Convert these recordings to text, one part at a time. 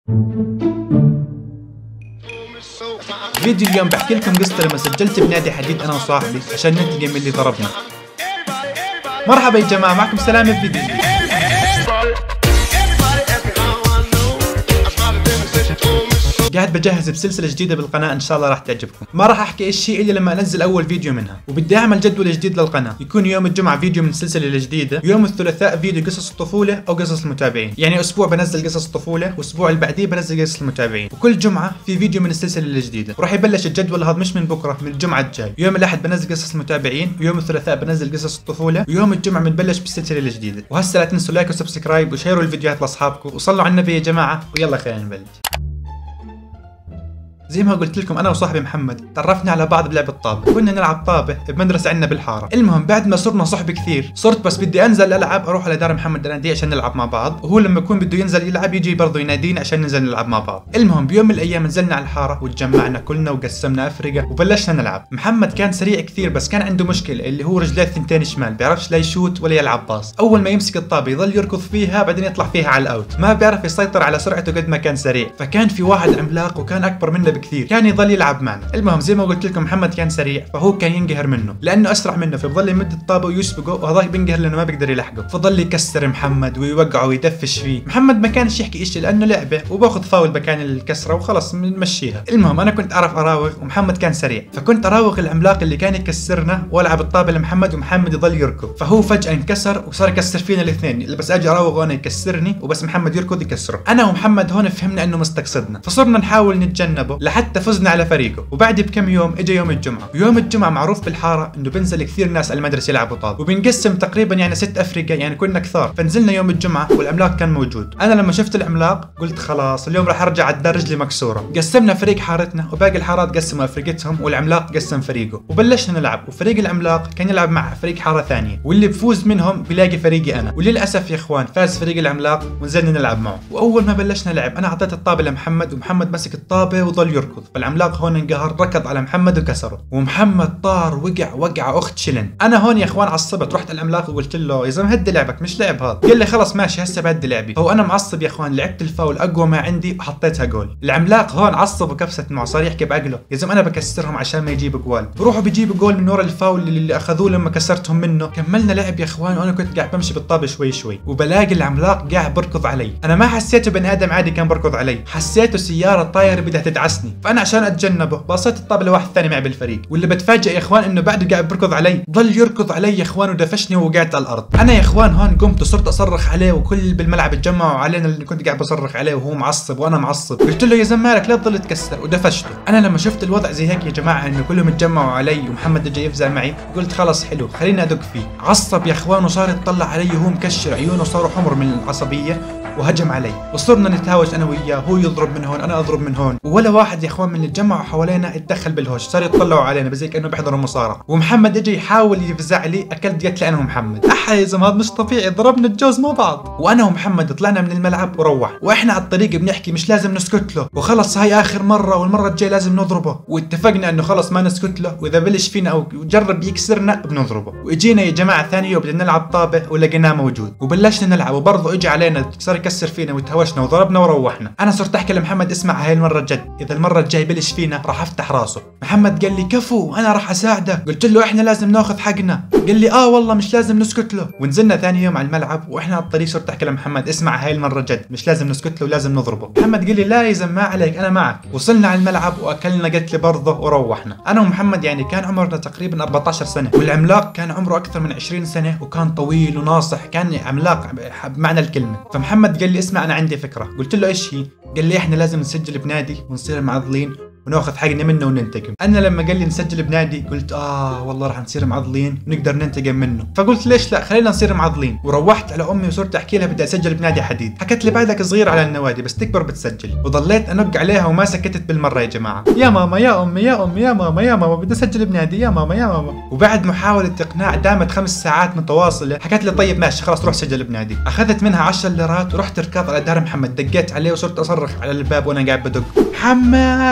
فيديو اليوم بحكي لكم قصة لما سجلت بنادي حديد انا وصاحبي عشان ننتقم من اللي ضربنا. مرحبا يا جماعة، معكم سلامة في فيديو جديد. قاعد بجهز بسلسلة جديدة بالقناة ان شاء الله راح تعجبكم. ما راح احكي ايش هي الا لما انزل اول فيديو منها، وبدي اعمل جدول جديد للقناة، يكون يوم الجمعة فيديو من السلسلة الجديدة، يوم الثلاثاء فيديو قصص الطفولة او قصص المتابعين، يعني اسبوع بنزل قصص الطفولة واسبوع اللي بعديه بنزل قصص المتابعين، وكل جمعة في فيديو من السلسلة الجديدة. وراح يبلش الجدول هذا مش من بكرة، من الجمعة الجاي. يوم الاحد بنزل قصص المتابعين، ويوم الثلاثاء بنزل قصص الطفولة، ويوم الجمعة بنبلش بالسلسلة الجديدة. وهسه لا تنسوا لايك وسبسكرايب وشيروا الفيديوهات لاصحابكم وصلوا على النبي يا جماعة، ويلا خلينا نبلش. زي ما قلت لكم انا وصاحبي محمد تعرفنا على بعض بلعبة طابة، كنا نلعب طابة بمدرسة عندنا بالحارة. المهم بعد ما صرنا صحبة كثير، صرت بس بدي انزل العب اروح على دار محمد اناديه عشان نلعب مع بعض، وهو لما يكون بده ينزل يلعب يجي برضه ينادينا عشان ننزل نلعب مع بعض. المهم بيوم من الايام نزلنا على الحارة وتجمعنا كلنا وقسمنا افرقة وبلشنا نلعب. محمد كان سريع كثير بس كان عنده مشكلة اللي هو رجليه الثنتين شمال، بيعرفش لا يشوت ولا يلعب باص. اول ما يمسك الطابة يضل يركض فيها بعدين يطلع فيها على الاوت، ما بيعرف يسيطر على سرعته قد ما كان سريع. فكان في واحد عملاق وكان اكبر منا بكثير كان يضل يلعب معنا. المهم زي ما قلت لكم محمد كان سريع، فهو كان ينقهر منه لانه اسرع منه، فبضل يمد الطابه ويسبقه، وهذاك بينقهر لانه ما بيقدر يلحقه، فضل يكسر محمد ويوقعه ويدفش فيه. محمد ما كانش يحكي شيء لانه لعبه وباخذ فاول مكان الكسره وخلص بنمشيها. المهم انا كنت اعرف اراوغ ومحمد كان سريع، فكنت اراوغ العملاق اللي كان يكسرنا والعب الطابه لمحمد ومحمد يضل يركض. فهو فجاه انكسر وصار يكسر فينا الاثنين، بس اجي اراوغ وانا يكسرني وبس محمد يركض يكسره. انا ومحمد هون فهمنا انه مستقصدنا، فصرنا نحاول نتجنبه لحتى فزنا على فريقه. وبعد بكم يوم اجى يوم الجمعه، ويوم الجمعه معروف بالحاره انه بنزل كثير ناس على المدرسه يلعبوا طابه، وبنقسم تقريبا يعني 6 افرقه، يعني كنا كثار. فنزلنا يوم الجمعه والعملاق كان موجود. انا لما شفت العملاق قلت خلاص اليوم راح ارجع على الدار رجلي مكسوره. قسمنا فريق حارتنا وباقي الحارات قسموا افرقتهم، والعملاق قسم فريقه وبلشنا نلعب. وفريق العملاق كان يلعب مع فريق حاره ثانيه، واللي بفوز منهم بيلاقي فريقي انا. وللاسف يا اخوان فاز فريق العملاق ونزلنا نلعب معه. واول ما بلشنا لعب انا اعطيت الطابه لمحمد، ومحمد مسك الطابه وظل يركض، فالعملاق هون انقهر ركض على محمد وكسره، ومحمد طار وقع اخت شلن. انا هون يا اخوان عصبت، رحت العملاق وقلت له يا زلمه هدي لعبك مش لعب هذا. قال لي خلص ماشي هسه بهدي لعبي. هو انا معصب يا اخوان، لعبت الفاول اقوى ما عندي وحطيتها جول. العملاق هون عصب وكبست معه، صار يحكي بعقله يا زلمه انا بكسرهم عشان ما يجيب جوال، بروحوا بيجيبوا جول من ورا الفاول اللي اخذوه لما كسرتهم منه. كملنا لعب يا اخوان وانا كنت قاعد بمشي بالطابه شوي شوي، وبلاقي العملاق قاعد بركض علي. انا ما حسيته بني ادم عادي كان بركض علي، حسيته سياره طايره بدها تدعسني. فانا عشان اتجنبه باصيت الطابه لواحد ثاني معي بالفريق، واللي بتفاجئ يا اخوان انه بعده قاعد بركض علي، ضل يركض علي يا اخوان ودفشني ووقعت على الارض. انا يا اخوان هون قمت وصرت اصرخ عليه، وكل بالملعب اتجمعوا علينا اللي كنت قاعد بصرخ عليه وهو معصب وانا معصب. قلت له يا زلمه مالك لا تضل تكسر، ودفشته. انا لما شفت الوضع زي هيك يا جماعه انه كلهم اتجمعوا علي ومحمد اجى يفزع معي، قلت خلص حلو خليني ادق فيه. عصب يا اخوان وصار يطلع علي وهو مكشر عيونه صاروا حمر من العصبيه، وهجم علي وصرنا نتهاوش انا وياه، هو يضرب من هون انا اضرب من هون، ولا واحد يا اخوان من اللي تجمعوا حوالينا اتدخل بالهوش، صار يطلعوا علينا بزي كانه بيحضروا مصارعه. ومحمد اجى يحاول يفزع لي، اكلت قتله انا ومحمد. يا زلمه هذا مش طبيعي، ضربنا الجوز مع بعض. وانا ومحمد طلعنا من الملعب وروح، واحنا على الطريق بنحكي مش لازم نسكت له، وخلص هاي اخر مره والمره الجايه لازم نضربه. واتفقنا انه خلص ما نسكت له، واذا بلش فينا او جرب يكسرنا بنضربه. واجينا يا جماعه ثاني يوم بدنا نلعب طابه ولقيناه موجود، وبلشنا نلعب وبرضه اجى علينا صار يكسر فينا وتهوشنا وضربنا وروحنا. انا صرت احكي لمحمد اسمع هاي المره جد، اذا المره الجاي بلش فينا راح افتح راسه. محمد قال لي كفو انا راح اساعدك. قلت له احنا لازم ناخذ حقنا. قال لي والله مش لازم نسكت له. ونزلنا ثاني يوم على الملعب واحنا على الطريق صرت احكي لمحمد اسمع هاي المره جد مش لازم نسكت له ولازم نضربه. محمد قال لي لا يا زلمه ما عليك انا معك. وصلنا على الملعب واكلنا قتله برضه وروحنا. انا ومحمد يعني كان عمرنا تقريبا 14 سنه، والعملاق كان عمره اكثر من 20 سنه، وكان طويل وناصح، كان عملاق بمعنى الكلمه. فمحمد قال لي اسمع انا عندي فكره. قلت له ايش هي؟ قال لي احنا لازم نسجل بنادي ونصير معضلين وناخذ حقنا منه وننتقم. انا لما قال لي نسجل بنادي قلت والله راح نصير معضلين ونقدر ننتقم منه. فقلت ليش لا خلينا نصير معضلين. وروحت على امي وصرت احكي لها بدي اسجل بنادي حديد. حكت لي بعدك صغير على النوادي بس تكبر بتسجل. وضليت انق عليها وما سكتت بالمره يا جماعه. يا ماما يا امي يا امي يا ماما يا ماما بدي اسجل بنادي يا ماما يا ماما. وبعد محاوله اقناع دامت 5 ساعات متواصله حكت لي طيب ماشي خلاص روح سجل بنادي. اخذت منها 10 ليرات ورحت ركض على دار محمد، دقيت عليه وصرت اصرخ على الباب وانا قاعد بدق محمد يلا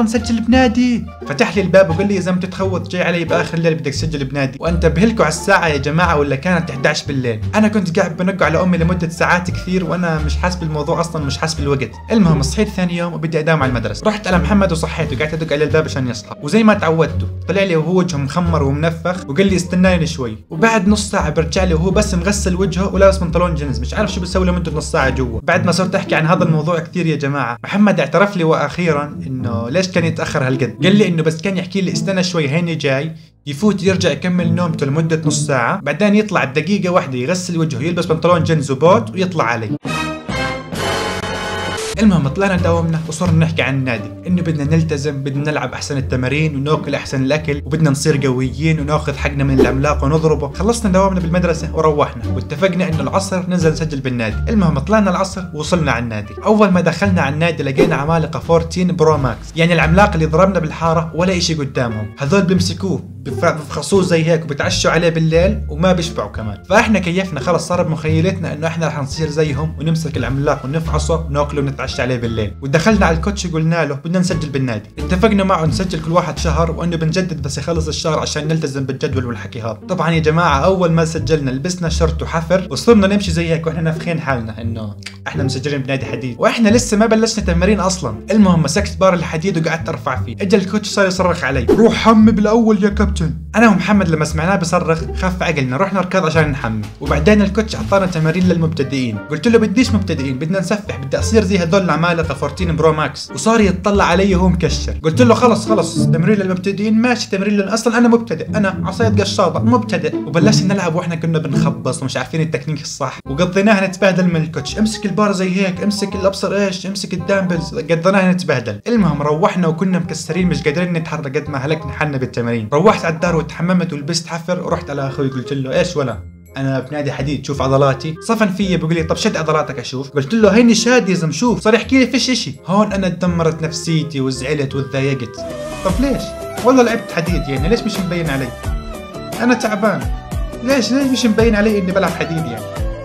نسجل بنادي. فتح لي الباب وقال لي يا زلمه تخوض جاي علي باخر الليل بدك تسجل بنادي. وانتبه لكم على الساعه يا جماعه ولا كانت 11 بالليل. انا كنت قاعد بنقع على امي لمده ساعات كثير وانا مش حاسس بالموضوع اصلا، مش حاسس بالوقت. المهم صحيت ثاني يوم وبدي اداوم على المدرسه. رحت على محمد وصحيته وقعدت ادق على الباب عشان يصحى، وزي ما تعودته طلع لي وهو وجهه مخمر ومنفخ وقال لي استناني شوي. وبعد نص ساعه برجع لي وهو بس مغسل وجهه ولابس بنطلون جينز، مش عارف شو بيسوي لمده نص ساعه جوا. بعد ما صرت احكي عن هذا الموضوع كثير يا جماعه، محمد اعترف لي واخيرا انه ليش كان يتاخر هالقد. قال لي انه بس كان يحكي لي استنى شوي هيني جاي، يفوت يرجع يكمل نومته لمده نص ساعه، بعدين يطلع بدقيقه واحده يغسل وجهه يلبس بنطلون جينز وبوت ويطلع علي. المهم طلعنا داومنا وصرنا نحكي عن النادي، انه بدنا نلتزم، بدنا نلعب احسن التمارين وناكل احسن الاكل، وبدنا نصير قويين وناخذ حقنا من العملاق ونضربه. خلصنا داومنا بالمدرسه وروحنا، واتفقنا انه العصر ننزل نسجل بالنادي. المهم طلعنا العصر ووصلنا على النادي. اول ما دخلنا على النادي لقينا عمالقه 14 برو ماكس، يعني العملاق اللي ضربنا بالحاره ولا اشي قدامهم. هذول بيمسكوه بفخصوه زي هيك وبتعشوا عليه بالليل وما بيشبعوا كمان. فاحنا كيفنا خلص صار بمخيلتنا انه احنا رح نصير زيهم ونمسك العملاق ونفحصه وناكله ونتعشى عليه بالليل. ودخلنا على الكوتش وقلنا له بدنا نسجل بالنادي. اتفقنا معه نسجل كل واحد شهر وانه بنجدد بس يخلص الشهر عشان نلتزم بالجدول والحكي هذا. طبعا يا جماعه اول ما سجلنا لبسنا شرط وحفر وصرنا نمشي زي هيك واحنا نافخين حالنا انه احنا مسجلين بنادي حديد، واحنا لسه ما بلشنا تمارين اصلا. المهم مسكت بار الحديد وقعدت ارفع فيه. اجى الكوتش صار يصرخ علي روح حمي بالاول يا كابتن. انا ومحمد لما سمعناه بصرخ خف عقلنا، رحنا ركض عشان نحمي. وبعدين الكوتش اعطانا تمارين للمبتدئين. قلت له بديش مبتدئين، بدنا نسفح، بدي اصير زي هذول العمالقه 14 برو ماكس. وصار يتطلع علي وهو مكشر. قلت له خلص تمرين للمبتدئين ماشي، تمرين اصلا انا مبتدئ، انا عصاية قشاطه مبتدئ. وبلشنا نلعب واحنا كنا بنخبص ومش عارفين التكنيك الصح، وقضيناها نتبهدل من الكوتش. امسك البار زي هيك، امسك الابصر ايش، امسك الدامبلز، قضيناها نتبهدل. المهم روحنا وكنا مكسرين مش قادرين نتحرك قد ما هلكنا حالنا بالتمارين. روحت على الدار وتحممت ولبست حفر ورحت على اخوي قلت له ايش ولا انا بنادي حديد شوف عضلاتي. صفن فيا بيقول لي طب شد عضلاتك اشوف. قلت له هيني شاد يا زلمه شوف. صار يحكي لي فيش اشي. هون انا تدمرت نفسيتي وزعلت وتضايقت. طب ليش؟ والله لعبت حديد يعني ليش مش مبين علي؟ انا تعبان. ليش مش مبين علي اني بلعب حديد يعني؟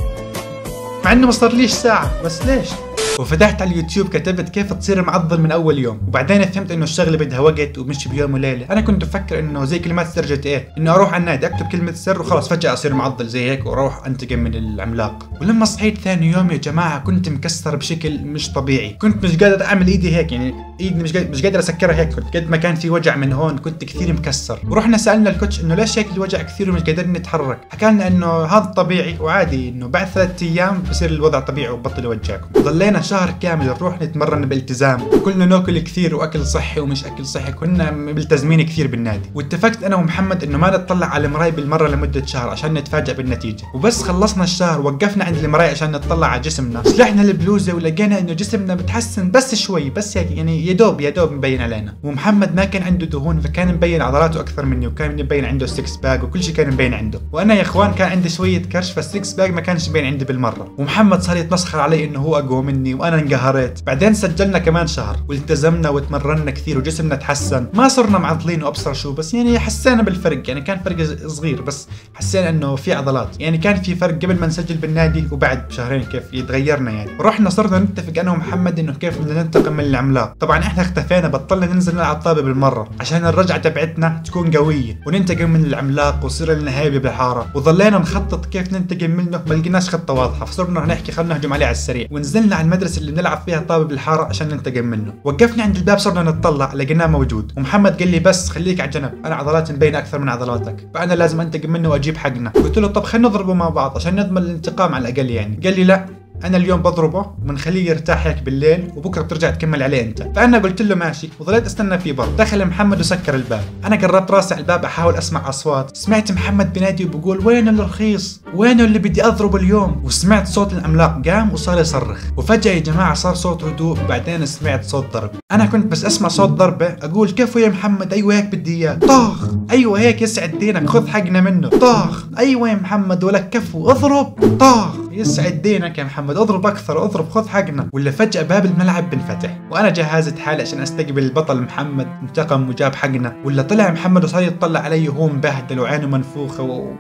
مع انه ما صار ليش ساعه بس ليش؟ وفتحت على اليوتيوب كتبت كيف تصير معضل من اول يوم، وبعدين فهمت انه الشغله بدها وقت ومش بيوم وليله. انا كنت بفكر انه زي كلمات سر GTA انه اروح على النادي اكتب كلمه سر وخلاص فجاه اصير معضل زي هيك واروح انتقم من العملاق. ولما صحيت ثاني يوم يا جماعه كنت مكسر بشكل مش طبيعي، كنت مش قادر اعمل ايدي هيك، يعني ايدي مش قادر اسكرها هيك، كنت قد ما كان في وجع من هون كنت كثير مكسر. ورحنا سالنا الكوتش انه ليش هيك الوجع كثير ومش قادرين نتحرك. حكى لنا انه هذا طبيعي وعادي، انه بعد 3 ايام بصير الوضع طبيعي وبطل يوجعكم. ضلينا شهر كامل نروح نتمرن بالتزام، وكلنا ناكل كثير واكل صحي ومش اكل صحي، كنا ملتزمين كثير بالنادي. واتفقت انا ومحمد انه ما نطلع على المرايه بالمره لمده شهر عشان نتفاجئ بالنتيجه. وبس خلصنا الشهر وقفنا عند المرايه عشان نطلع على جسمنا، سلحنا البلوزه ولقينا انه جسمنا بتحسن بس شوي، بس يعني يا دوب مبين علينا. ومحمد ما كان عنده دهون فكان مبين عضلاته اكثر مني، وكان مبين عنده 6 باك وكل شيء كان مبين عنده. وانا يا اخوان كان عندي شويه كرش فال6 باك ما كانش مبين عندي بالمره. ومحمد صار يتمسخر علي انه هو اقوى مني وانا انقهرت. بعدين سجلنا كمان شهر والتزمنا وتمرنا كثير وجسمنا تحسن، ما صرنا معضلين وابصر شو، بس يعني حسينا بالفرق، يعني كان فرق صغير بس حسينا انه في عضلات، يعني كان في فرق قبل ما نسجل بالنادي وبعد بشهرين كيف يتغيرنا يعني. ورحنا صرنا نتفق انا ومحمد انه كيف بدنا ننتقم من العملاق. طبعا احنا اختفينا، بطلنا ننزل نلعب طابه بالمره عشان الرجعه تبعتنا تكون قويه وننتقم من العملاق وصير لنا هيبه بالحاره. وظلينا نخطط كيف ننتقم منه، ما لقيناش خطه واضحه، فصرنا نحكي خلينا نهجم عليه على السريع. ونزلنا على المدرسه اللي بنلعب فيها طابه بالحاره عشان ننتقم منه. وقفنا عند الباب صرنا نتطلع لقيناه موجود، ومحمد قال لي بس خليك على جنب، انا عضلاتي مبينه اكثر من عضلاتك، فانا لازم انتقم منه واجيب حقنا. قلت له طب خلينا نضربه مع بعض عشان نضمن الانتقام على الاقل يعني. قال لي لا، انا اليوم بضربه وبنخليه يرتاح هيك بالليل وبكره بترجع تكمل عليه انت. فانا قلت له ماشي، وظليت استنى فيه برا. دخل محمد وسكر الباب. انا قربت راسي على الباب احاول اسمع اصوات. سمعت محمد بينادي وبقول وين الرخيص، وينه اللي بدي اضربه اليوم. وسمعت صوت العملاق قام وصار يصرخ. وفجاه يا جماعه صار صوت هدوء وبعدين سمعت صوت ضرب. انا كنت بس اسمع صوت ضربه اقول كفو يا محمد، ايوه هيك بدي اياه. طاخ، ايوه هيك يسعد دينك خذ حقنا منه. طاخ، ايوه يا محمد ولك كفو اضرب. طاخ، يسعد دينك يا محمد اضرب اكثر اضرب خذ حقنا. ولا فجأة باب الملعب بنفتح وانا جهزت حالي عشان استقبل البطل محمد، انتقم وجاب حقنا. ولا طلع محمد وصار يتطلع علي وهو مبهدل وعينه منفوخة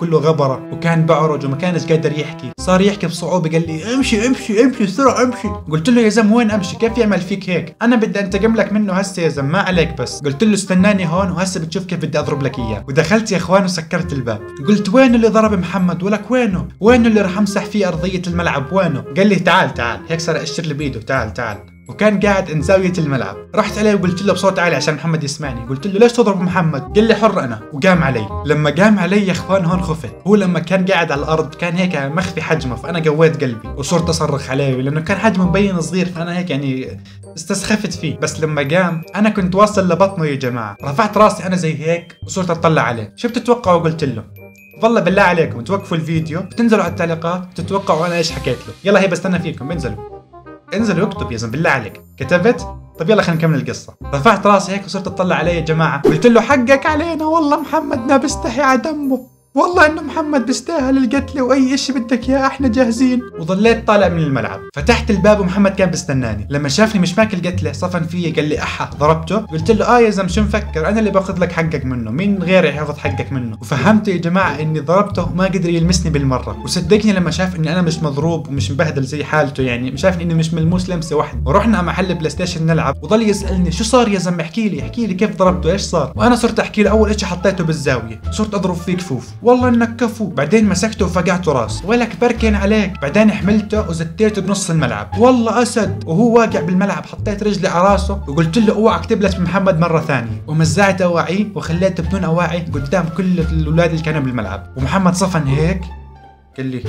كله غبره وكان بعرج وما كانش قادر يحكي، صار يحكي بصعوبه، قال لي امشي امشي امشي بسرعه امشي. قلت له يا زلمه وين امشي؟ كيف يعمل فيك هيك؟ انا بدي انتقم لك منه هسه يا زلمه، ما عليك بس. قلت له استناني هون وهسه بتشوف كيف بدي اضرب لك اياه. ودخلت يا اخوان وسكرت الباب. قلت وين اللي ضرب محمد؟ ولك وينه؟ وينه اللي راح امسح فيه ارضيه الملعب؟ وينه؟ قال لي تعال تعال، هيك صار اشر لي بايده، تعال تعال. وكان قاعد عند زاوية الملعب. رحت عليه وقلت له بصوت عالي عشان محمد يسمعني، قلت له ليش تضرب محمد؟ قال لي حر انا، وقام علي. لما قام علي يا اخوان هون خفت. هو لما كان قاعد على الارض كان هيك مخفي حجمه، فانا قويت قلبي وصرت اصرخ عليه لانه كان حجمه مبين صغير، فانا هيك يعني استسخفت فيه. بس لما قام انا كنت واصل لبطنه يا جماعة، رفعت راسي انا زي هيك وصرت اطلع عليه. شو بتتوقعوا قلت له؟ والله بالله عليكم توقفوا الفيديو بتنزلوا على التعليقات بتتوقعوا انا ايش حكيت له. يلا هي بستنى فيكم، انزلوا اكتب يا زلمه بالله عليك. كتبت؟ طب يلا خلينا نكمل القصه. رفعت راسي هيك وصرت اطلع عليه يا جماعه، قلت له حقك علينا والله محمد بيستحي على دمه، والله انه محمد بيستاهل القتله واي اشي بدك اياه احنا جاهزين. وظليت طالع من الملعب. فتحت الباب ومحمد كان بيستناني. لما شافني مش ماكل قتله صفن فيي، قال لي احا ضربته؟ قلت له يا زلمه شو مفكر انا اللي باخذ لك حقك منه، مين غيري ياخذ حقك منه؟ وفهمت يا جماعه اني ضربته وما قدر يلمسني بالمره. وصدقني لما شاف اني انا مش مضروب ومش مبهدل زي حالته، يعني شافني اني مش ملموس لمسه واحده. ورحنا على محل بلاي ستيشن نلعب، وضل يسالني شو صار يا زلمه، احكي لي كيف ضربته، ايش صار؟ وانا صرت احكي له اول شيء حطيته بالزاويه، صرت اضرب فيه كفوف، والله انك كفو. بعدين مسكته وفقعته راس، ولك بركن عليك. بعدين حملته وزتيته بنص الملعب، والله اسد. وهو واقع بالملعب حطيت رجلي على راسه وقلت له اوعى تبلش بمحمد مره ثانيه، ومزعت اواعيه وخليته بدون اواعي قدام كل الاولاد اللي كانوا بالملعب. ومحمد صفن هيك قال لي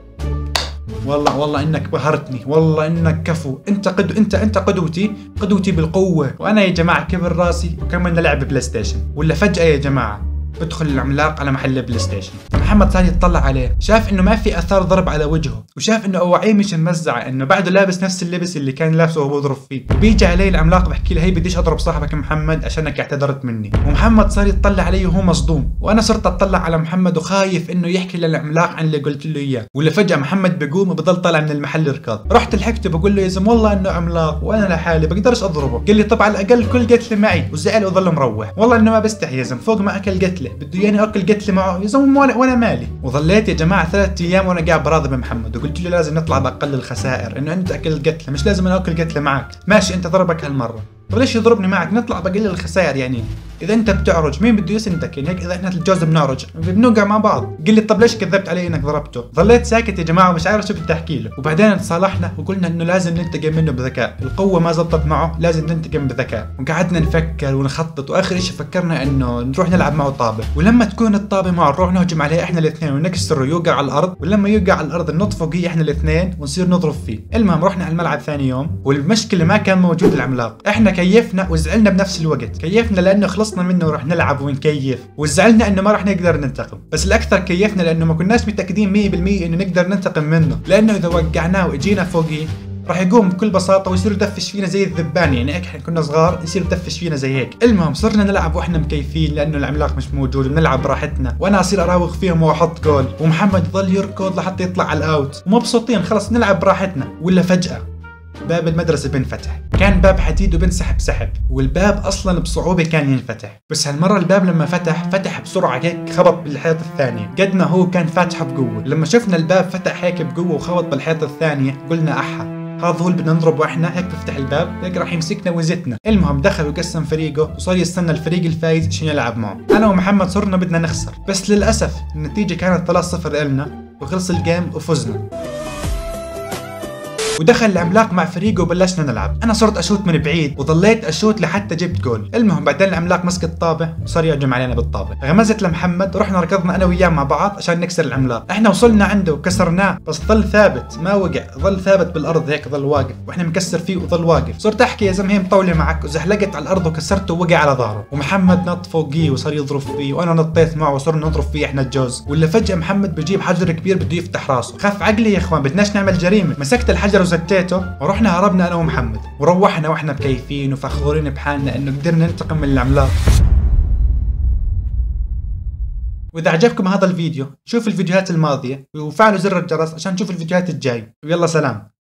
والله انك بهرتني، والله انك كفو، انت قدوتي بالقوه. وانا يا جماعه كبر راسي وكملنا لعب بلاي ستيشن. ولا فجاه يا جماعه بدخل العملاق على محل بلاي ستيشن. محمد صار يتطلع عليه، شاف انه ما في اثار ضرب على وجهه، وشاف انه اواعيه مش ممزعه، انه بعده لابس نفس اللبس اللي كان لابسه وهو بيضرب فيه. وبيجي علي العملاق بحكي له هي بديش اضرب صاحبك محمد عشانك اعتذرت مني. ومحمد صار يتطلع علي وهو مصدوم، وانا صرت اطلع على محمد وخايف انه يحكي للعملاق عن اللي قلت له اياه. ولا فجاه محمد بيقوم وبضل طالع من المحل ركض. رحت لحقته بقول له يا زلمه والله انه عملاق وانا لحالي بقدرش اضربه. قال لي طب على الاقل كل قتله معي، وزعل وظل مروح. والله انه ما بستحي يا زلمه، فوق ما اكل قتله بده ياني اكل قتله معه يا زلمه وانا مالي. وظليت يا جماعه 3 ايام وانا قاعد براضي بمحمد، وقلت له لازم نطلع باقل الخسائر، انه انت اكلت قتله مش لازم انا اكل قتله معك. ماشي انت ضربك هالمره، طب ليش يضربني معك؟ نطلع باقل الخسائر. يعني اذا انت بتعرج مين بده يسندك؟ يعني هيك اذا احنا الجوز بنعرج بنوقع مع بعض. قال لي طب ليش كذبت علي انك ضربته؟ ظليت ساكت يا جماعه ومش عارف شو بدي احكي له. وبعدين تصالحنا وقلنا انه لازم ننتقم منه بذكاء، القوه ما زبطت معه لازم ننتقم بذكاء. وقعدنا نفكر ونخطط، واخر شيء فكرنا انه نروح نلعب معه طابه، ولما تكون الطابه معه نروح نهجم عليه احنا الاثنين ونكسره يوقع على الارض، ولما يوقع على الارض ننط فوقيه احنا الاثنين ونصير نضرب فيه. المهم رحنا على الملعب ثاني يوم، والمشكله ما كان موجود العملاق. احنا كيفنا وزعلنا بنفس الوقت، كيفنا لانه خلصنا منه ورح نلعب ونكيف، وزعلنا انه ما رح نقدر ننتقم. بس الاكثر كيفنا لانه ما كناش متاكدين 100% انه نقدر ننتقم منه، لانه اذا وقعناه واجينا فوقيه راح يقوم بكل بساطه ويصير يدفش فينا زي الذبان، يعني هيك احنا كنا صغار يصير يدفش فينا زي هيك. المهم صرنا نلعب واحنا مكيفين لانه العملاق مش موجود، وبنلعب براحتنا، وانا اصير اراوغ فيهم واحط جول، ومحمد يضل يركض لحتى يطلع على الاوت، ومبسوطين خلص نلعب براحتنا. ولا فجاه باب المدرسة بنفتح، كان باب حديد وبنسحب سحب، والباب أصلا بصعوبة كان ينفتح، بس هالمرة الباب لما فتح بسرعة هيك خبط بالحيط الثانية، قد ما هو كان فاتحه بقوة. لما شفنا الباب فتح هيك بقوة وخبط بالحيط الثانية قلنا أحا هذا هو اللي بدنا نضربه احنا، هيك بفتح الباب هيك راح يمسكنا ويزتنا. المهم دخل وقسم فريقه وصار يستنى الفريق الفايز عشان يلعب معه. انا ومحمد صرنا بدنا نخسر، بس للأسف النتيجة كانت 3-0 إلنا، وخلص الجيم وفزنا. ودخل العملاق مع فريقه وبلشنا نلعب. انا صرت اشوت من بعيد وظليت اشوت لحتى جبت جول. المهم بعدين العملاق مسك الطابه وصار يهجم علينا بالطابه، غمزت لمحمد ورحنا ركضنا انا وياه مع بعض عشان نكسر العملاق. احنا وصلنا عنده وكسرناه، بس ظل ثابت ما وقع، ظل ثابت بالارض هيك ظل واقف، واحنا مكسر فيه وظل واقف. صرت احكي يا زلمه هي مطوله معك، وزحلقت على الارض وكسرته ووقع على ظهره. ومحمد نط فوقيه وصار يضرب فيه، وانا نطيت معه وصرنا نضرب فيه احنا الجوز. ولا فجاه محمد بجيب حجر كبير بده يفتح راسه، خاف عقلي يا اخوان بدناش نعمل جريمه. مسكت الحجر وزتيته ورحنا هربنا انا ومحمد، وروحنا واحنا مكيفين وفخورين بحالنا انه قدرنا ننتقم من العملاق. واذا عجبكم هذا الفيديو شوفوا الفيديوهات الماضيه وفعلوا زر الجرس عشان تشوفوا الفيديوهات الجاي، ويلا سلام.